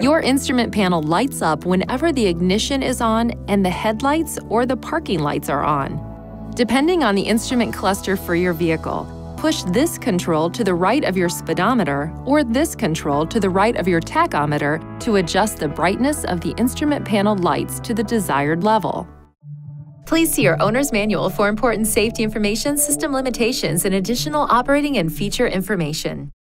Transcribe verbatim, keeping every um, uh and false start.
Your instrument panel lights up whenever the ignition is on and the headlights or the parking lights are on. Depending on the instrument cluster for your vehicle, push this control to the right of your speedometer or this control to the right of your tachometer to adjust the brightness of the instrument panel lights to the desired level. Please see your owner's manual for important safety information, system limitations, and additional operating and feature information.